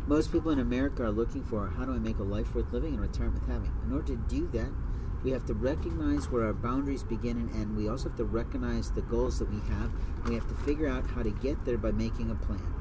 Most people in America are looking for how do I make a life worth living and retirement with having. In order to do that, we have to recognize where our boundaries begin and end. We also have to recognize the goals that we have. We have to figure out how to get there by making a plan.